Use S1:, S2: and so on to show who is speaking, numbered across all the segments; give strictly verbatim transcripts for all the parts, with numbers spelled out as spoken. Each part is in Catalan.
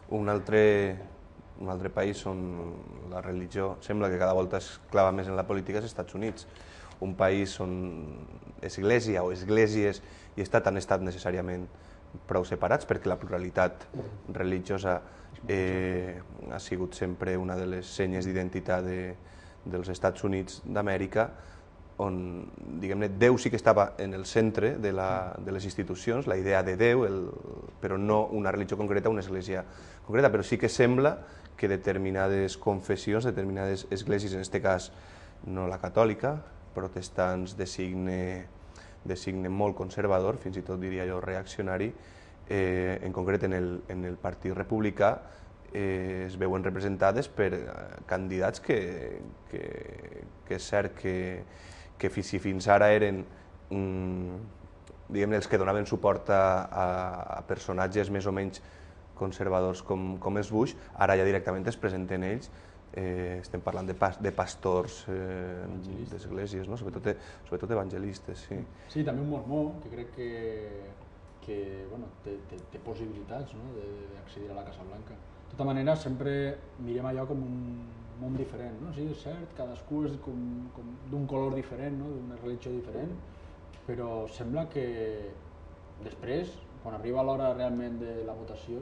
S1: Un altre, un altre país on la religió sembla que cada volta es clava més en la política és els Estats Units. Un país on església o esglésies i estat han estat necessàriament prou separats perquè la pluralitat religiosa eh, ha sigut sempre una de les senyes d'identitat de, dels Estats Units d'Amèrica, on, diguem-ne, Déu sí que estava en el centre de, la, de les institucions, la idea de Déu, el, però no una religió concreta, una església concreta, però sí que sembla que determinades confessions, determinades esglésies, en aquest cas no la catòlica, protestants de signe, de signe molt conservador, fins i tot diria jo reaccionari, eh, en concret en el, en el Partit Republicà, eh, es veuen representades per candidats que, que, que és cert que, que si fins ara eren mm, diguem-ne els que donaven suport a, a, a personatges més o menys conservadors com, com els Bush, ara ja directament es presenten ells. Eh, estem parlant de, pas, de pastors eh, d'esglésies, no? sobretot, sobretot evangelistes. Sí.
S2: Sí, també un mormó, que crec que, que bueno, té, té, té possibilitats, no? d'accedir a la Casa Blanca. De tota manera, sempre mirem allò com un món diferent, no? Sí, és cert, cadascú és com, com d'un color diferent, no? D'una religió diferent, però sembla que després, quan arriba l'hora realment de la votació,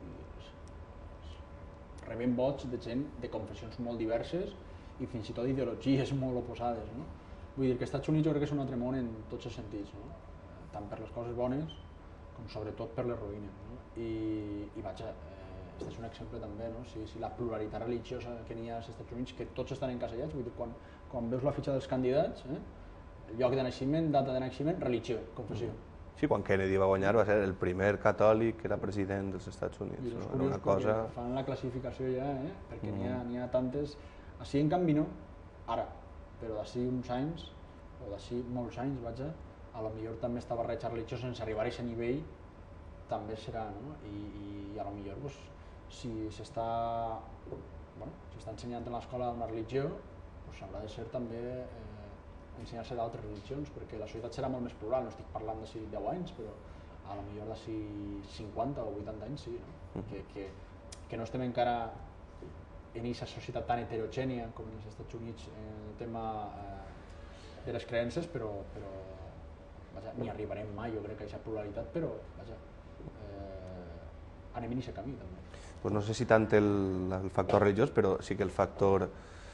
S2: rebem vots de gent de confessions molt diverses i fins i tot ideologies molt oposades, no? Vull dir que als Estats Units jo crec que és un altre món en tots els sentits, no? Tant per les coses bones com sobretot per les ruïnes, no? I, i vaja, eh, este és un exemple també, no? Si, si la pluralitat religiosa que n'hi ha als Estats Units, que tots estan encasellats, vull dir, quan, quan veus la fitxa dels candidats, eh? Lloc de naixement, data de naixement, religió, confessió. Mm.
S1: Sí, quan Kennedy va guanyar va ser el primer catòlic que era president dels Estats Units.
S2: I és
S1: no?
S2: curiós
S1: una cosa...
S2: fan la classificació ja, eh? Perquè mm. n'hi ha, n'hi ha tantes... Així en canvi no, ara, però d'ací uns anys, o d'ací molts anys, vaja, a lo millor també està barrejat religió sense arribar a aquest nivell, també serà, no? I, i a lo millor, pues, si s'està bueno, si està ensenyant en l'escola una religió, pues, haurà de ser també eh, ensenyar-se d'altres religions, perquè la societat serà molt més plural, no estic parlant d'ací deu anys, però a lo millor d'ací cinquanta o vuitanta anys sí, no? que, que, que no estem encara en aquesta societat tan heterogènia com en els Estats Units en el tema eh, de les creences, però, però vaja, ni arribarem mai, jo crec, a aquesta pluralitat, però vaja, eh, anem en aquest camí també.
S1: Pues no sé si tant el, el factor religiós, però sí que el factor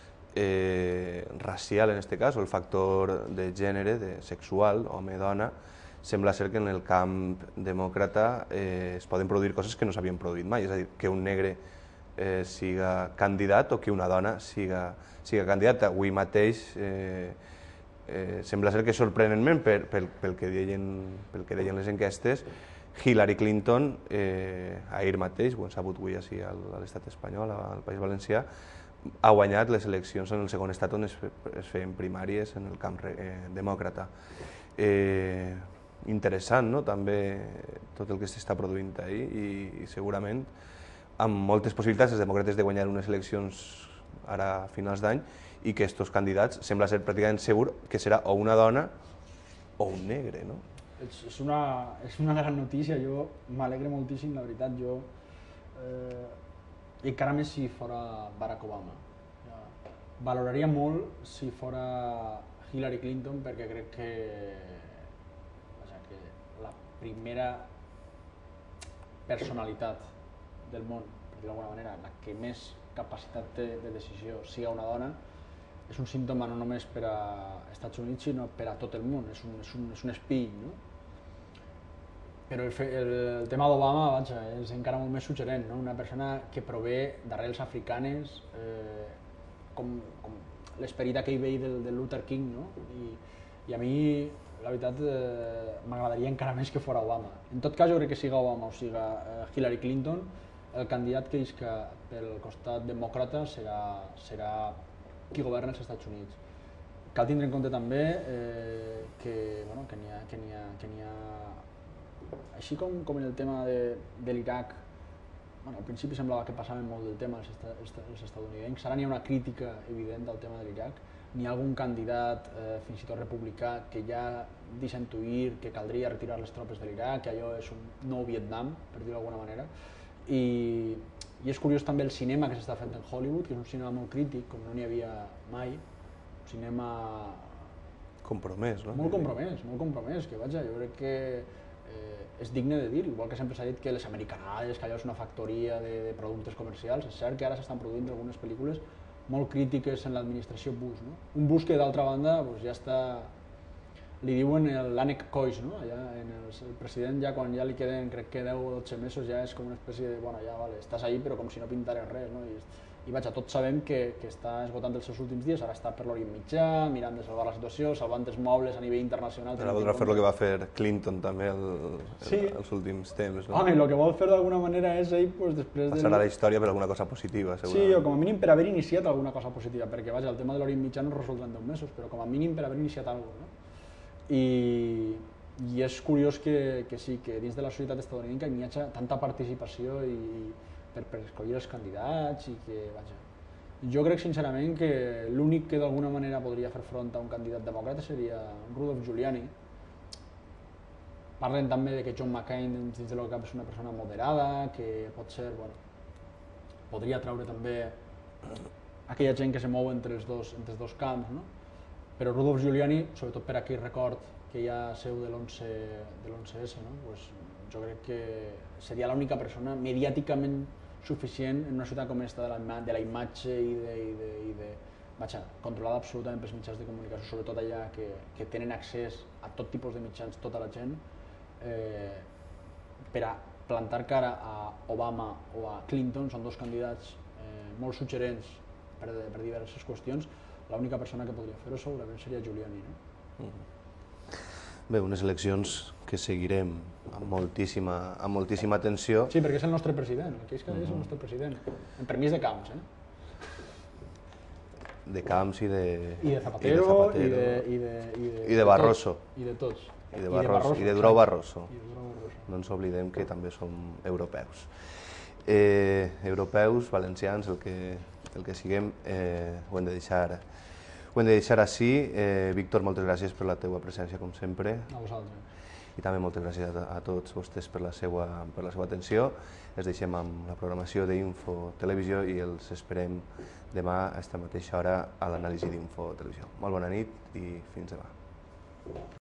S1: Eh, racial en este cas, o el factor de gènere, de sexual, home-dona, sembla ser que en el camp demòcrata eh, es poden produir coses que no s'havien produït mai, és a dir, que un negre eh, siga candidat o que una dona siga, siga candidata. Avui mateix eh, eh, sembla ser que sorprenentment, per, pel, pel, que deien, pel que deien les enquestes, Hillary Clinton, eh, ahir mateix, ho hem sabut avui així a l'estat espanyol, al País Valencià, ha guanyat les eleccions en el segon estat on es, es feien primàries en el camp eh, demòcrata. Eh, interessant, no?, també tot el que s'està produint ahir i, i segurament amb moltes possibilitats els demòcrates de guanyar unes eleccions ara a finals d'any i que aquests candidats sembla ser pràcticament segur que serà o una dona o un negre, no?
S2: És, és, una, és una gran notícia, jo m'alegre moltíssim, la veritat, jo eh, i encara més si fora Barack Obama. Valoraria molt si fora Hillary Clinton perquè crec que, vaja, que la primera personalitat del món, per dir-ho d'alguna manera, la que més capacitat té de decisió siga una dona, és un símptoma no només per als Estats Units sinó per a tot el món, és un, és un, és un espill, no? Però el, el, el tema d'Obama, vaja, és encara molt més suggerent, no? Una persona que prové d'arrels africanes, eh, com, com l'esperit aquell vell del, del Luther King, no? I, i a mi, la veritat, eh, m'agradaria encara més que fora Obama. En tot cas, jo crec que siga Obama o siga eh, Hillary Clinton, el candidat que és que pel costat demòcrata serà, serà qui governa els Estats Units. Cal tindre en compte també eh, que, bueno, que n'hi ha, que n'hi ha, que n'hi ha així com, com en el tema de, de l'Iraq, bueno, al principi semblava que passaven molt del tema els, est els estadounidencs, ara n'hi ha una crítica evident del tema de l'Iraq, n'hi ha algun candidat, eh, fins i tot republicà, que ja deixa intuir que caldria retirar les tropes de l'Iraq, que allò és un nou Vietnam, per dir-ho d'alguna manera, i I és curiós també el cinema que s'està fent en Hollywood, que és un cinema molt crític, com no n'hi havia mai, un cinema
S1: compromès, no?
S2: Molt compromès, molt compromès, que vaja, jo crec que eh, és digne de dir, igual que sempre s'ha dit que les americanades, que allò és una factoria de, de productes comercials, és cert que ara s'estan produint algunes pel·lícules molt crítiques en l'administració Bush, no? Un Bush que d'altra banda pues, ja està, li diuen l'ànec coix, no? Allà en el, el president ja quan ja li queden crec que deu o dotze mesos ja és com una espècie de, bueno, ja vale, estàs ahí però com si no pintares res, no? I, i vaja, tots sabem que, que està esgotant els seus últims dies, ara està per l'Orient Mitjà, mirant de salvar la situació, salvant els mobles a nivell internacional.
S1: Ara voldrà fer el que va fer Clinton també el,
S2: sí.
S1: el, els últims temps, no?
S2: Home, el que vol fer d'alguna manera és ell, pues, després de...
S1: Passar a la història per alguna cosa positiva, segurament.
S2: Sí, o com a mínim per haver iniciat alguna cosa positiva, perquè vaja, el tema de l'Orient Mitjà no es resoldrà en deu mesos, però com a mínim per haver iniciat alguna cosa, no? I, i és curiós que, que sí, que dins de la societat estadounidenca hi hagi tanta participació i, per, per escollir els candidats i que, vaja, jo crec sincerament que l'únic que d'alguna manera podria fer front a un candidat demòcrata seria Rudolph Giuliani. Parlen també de que John McCain dins del cap és una persona moderada, que pot ser, bueno, podria traure també aquella gent que se mou entre els dos, entre els dos camps, no? Però Rudolph Giuliani, sobretot per aquell record que hi ha seu de l'onze esse, no? Pues jo crec que seria l'única persona mediàticament suficient en una ciutat com esta de la, de la imatge i de, i de, i de vaja, controlada absolutament pels mitjans de comunicació, sobretot allà que, que tenen accés a tot tipus de mitjans, tota la gent, eh, per a plantar cara a Obama o a Clinton, són dos candidats eh, molt suggerents per, per diverses qüestions, l'única persona que podria fer-ho segurament seria Giuliani, no?
S1: Mm. Bé, unes eleccions que seguirem amb moltíssima, amb moltíssima atenció.
S2: Sí, perquè és el nostre president, el que és que és el nostre president, en permís de Camps, eh?
S1: De Camps i de...
S2: I de Zapatero, i de, Zapatero, i de, i de, i de,
S1: i de Barroso.
S2: I de tots.
S1: I de Barroso, i de Durão Barroso.
S2: I de Durão Barroso.
S1: No ens oblidem que també som europeus. Eh, europeus, valencians, el que, el que siguem, eh, ho hem de deixar... Ho hem de deixar així. Eh, Víctor, moltes gràcies per la teua presència, com sempre.
S2: A vosaltres.
S1: I també moltes gràcies a, a tots vostès per la seva, per la seva atenció. Es deixem amb la programació d'Info Televisió i els esperem demà a aquesta mateixa hora a l'anàlisi d'Info Televisió. Molt bona nit i fins demà.